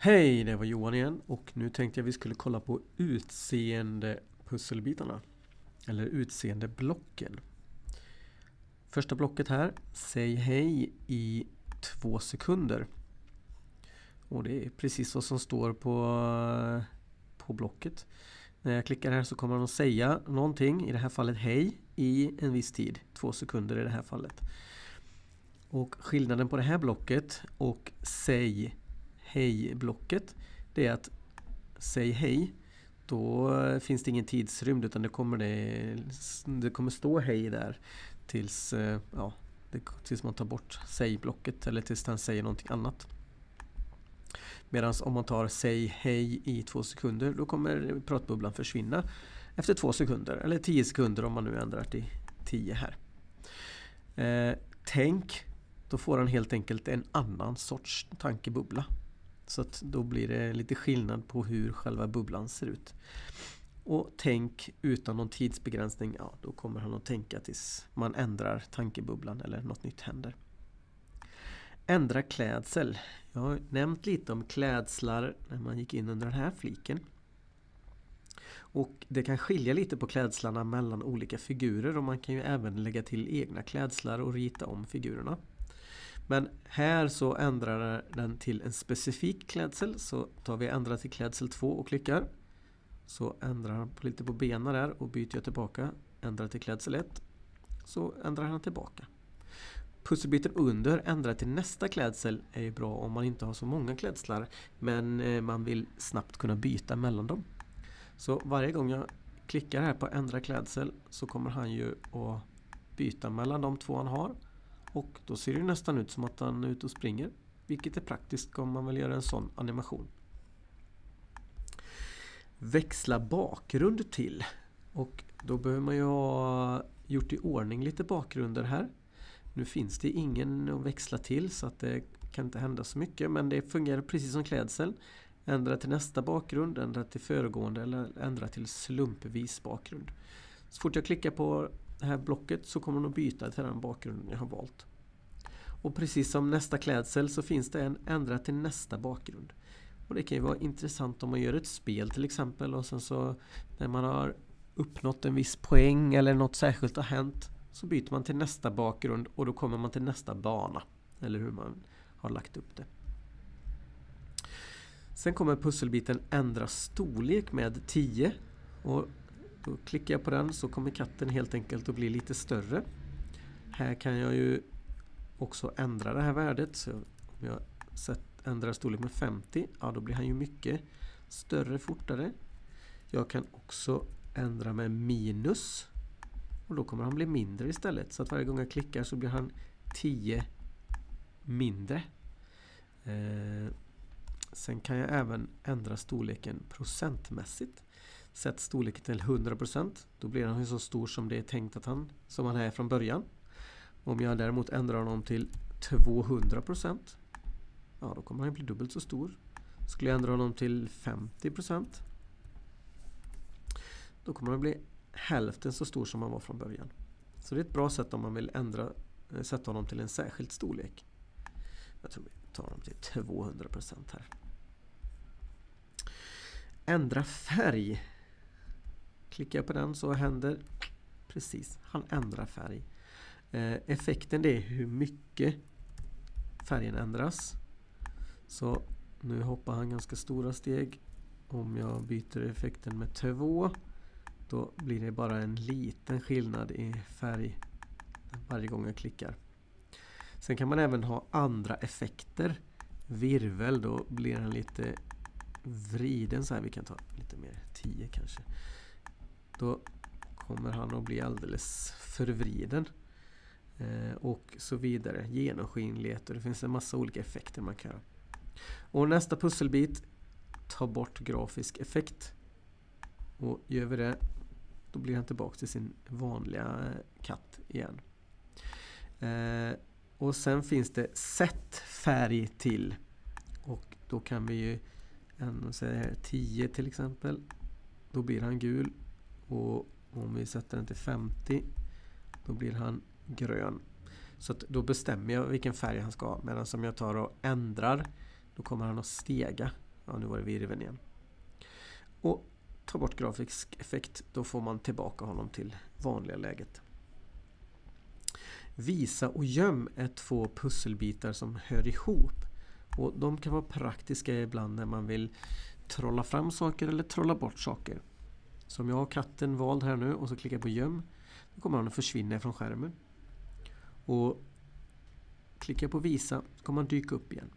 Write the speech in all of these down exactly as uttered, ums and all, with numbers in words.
Hej, det var Johan igen och nu tänkte jag vi skulle kolla på utseende pusselbitarna eller utseende blocken. Första blocket här, säg hej i två sekunder. Och det är precis vad som står på, på blocket. När jag klickar här så kommer han att säga någonting, i det här fallet hej, i en viss tid. Två sekunder i det här fallet. Och skillnaden på det här blocket och säg hej-blocket, det är att säg hej, då finns det ingen tidsrymd utan det kommer, det, det kommer stå hej där tills, ja, det, tills man tar bort säg-blocket eller tills den säger någonting annat. Medan om man tar säg hej i två sekunder, då kommer pratbubblan försvinna efter två sekunder eller tio sekunder om man nu ändrar till tio här. Eh, tänk, då får han helt enkelt en annan sorts tankebubbla. Så att då blir det lite skillnad på hur själva bubblan ser ut. Och tänk utan någon tidsbegränsning, ja, då kommer han att tänka tills man ändrar tankebubblan eller något nytt händer. Ändra klädsel. Jag har nämnt lite om klädslar när man gick in under den här fliken. Och det kan skilja lite på klädslarna mellan olika figurer och man kan ju även lägga till egna klädslar och rita om figurerna. Men här så ändrar den till en specifik klädsel, så tar vi ändra till klädsel två och klickar. Så ändrar han lite på benen där och byter jag tillbaka, ändrar till klädsel ett, så ändrar han tillbaka. Pusselbiten under ändra till nästa klädsel är ju bra om man inte har så många klädslar men man vill snabbt kunna byta mellan dem. Så varje gång jag klickar här på ändra klädsel så kommer han ju att byta mellan de två han har. Och då ser det nästan ut som att han är ute och springer. Vilket är praktiskt om man vill göra en sån animation. Växla bakgrund till. Och då behöver man ju ha gjort i ordning lite bakgrunder här. Nu finns det ingen att växla till så att det kan inte hända så mycket. Men det fungerar precis som klädsel. Ändra till nästa bakgrund, ändra till föregående eller ändra till slumpvis bakgrund. Så fort jag klickar på det här blocket så kommer den att byta till den bakgrunden jag har valt. Och precis som nästa klädsel så finns det en ändra till nästa bakgrund. Och det kan ju vara intressant om man gör ett spel till exempel och sen så när man har uppnått en viss poäng eller något särskilt har hänt så byter man till nästa bakgrund och då kommer man till nästa bana. Eller hur man har lagt upp det. Sen kommer pusselbiten ändra storlek med tio och då klickar jag på den så kommer katten helt enkelt att bli lite större. Här kan jag ju också ändra det här värdet. Så om jag ändrar storlek med femtio, ja då blir han ju mycket större fortare. Jag kan också ändra med minus och då kommer han bli mindre istället. Så att varje gång jag klickar så blir han tio mindre. Eh, sen kan jag även ändra storleken procentmässigt. Sätt storleken till hundra procent. Då blir han så stor som det är tänkt att han, som han är från början. Om jag däremot ändrar honom till tvåhundra procent. Ja, då kommer han bli dubbelt så stor. Skulle jag ändra honom till femtio procent. Då kommer han bli hälften så stor som han var från början. Så det är ett bra sätt om man vill ändra, sätta honom till en särskild storlek. Jag tror vi tar honom till tvåhundra procent här. Ändra färg. Klickar jag på den så händer precis, han ändrar färg. Eh, effekten det är hur mycket färgen ändras. Så nu hoppar han ganska stora steg. Om jag byter effekten med två då blir det bara en liten skillnad i färg varje gång jag klickar. Sen kan man även ha andra effekter. Virvel, då blir den lite vriden så här. Vi kan ta lite mer, tio kanske. Då kommer han att bli alldeles förvriden. Eh, och så vidare. Genomskinlighet och det finns en massa olika effekter man kan göra. Och nästa pusselbit, ta bort grafisk effekt. Och gör vi det, då blir han tillbaka till sin vanliga katt igen. Eh, och sen finns det sätt färg till. Och då kan vi ju en, säga här, tio till exempel. Då blir han gul. Och om vi sätter den till femtio då blir han grön. Så att då bestämmer jag vilken färg han ska ha. Medan som jag tar och ändrar då kommer han att stega. Ja, nu var det virveln igen. Och ta bort grafisk effekt, då får man tillbaka honom till vanliga läget. Visa och göm är två pusselbitar som hör ihop. Och de kan vara praktiska ibland när man vill trolla fram saker eller trolla bort saker. Så om jag har katten vald här nu och så klickar jag på göm, då kommer han att försvinna från skärmen. Och klickar jag på visa så kommer han dyka upp igen.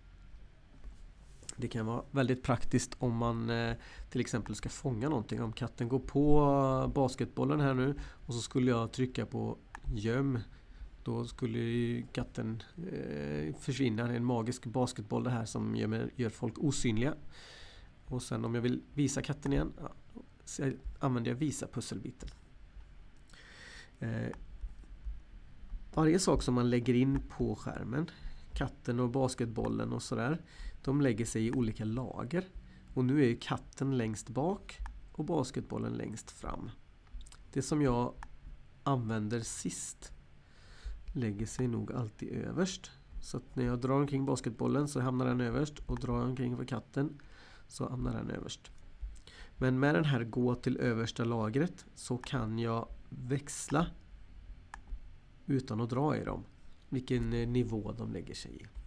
Det kan vara väldigt praktiskt om man eh, till exempel ska fånga någonting. Om katten går på basketbollen här nu och så skulle jag trycka på göm, då skulle ju katten eh, försvinna. Det är en magisk basketboll det här som gör, gör folk osynliga. Och sen om jag vill visa katten igen, ja, så använder jag visa pusselbiten. Eh, varje sak som man lägger in på skärmen, katten och basketbollen och sådär, de lägger sig i olika lager. Och nu är ju katten längst bak och basketbollen längst fram. Det som jag använder sist lägger sig nog alltid överst. Så att när jag drar omkring basketbollen så hamnar den överst, och drar omkring för katten så hamnar den överst. Men med den här gå till översta lagret så kan jag växla utan att dra i dem vilken nivå de lägger sig i.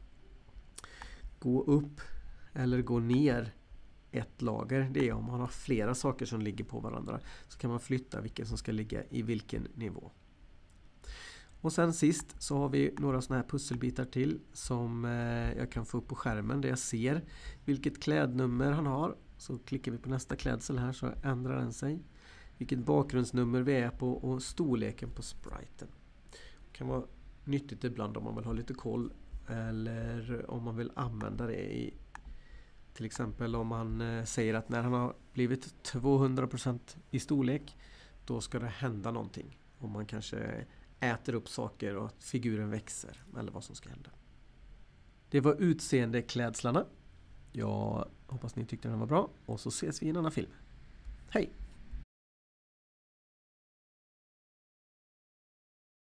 Gå upp eller gå ner ett lager, det är om man har flera saker som ligger på varandra, så kan man flytta vilken som ska ligga i vilken nivå. Och sen sist så har vi några såna här pusselbitar till som jag kan få upp på skärmen där jag ser vilket klädnummer han har. Så klickar vi på nästa klädsel här så ändrar den sig. Vilket bakgrundsnummer vi är på och storleken på spriten. Det kan vara nyttigt ibland om man vill ha lite koll, eller om man vill använda det i, till exempel om man säger att när han har blivit tvåhundra procent i storlek, då ska det hända någonting. Om man kanske äter upp saker och att figuren växer, eller vad som ska hända. Det var utseendeklädslarna. Jag hoppas ni tyckte den var bra, och så ses vi i en annan film. Hej!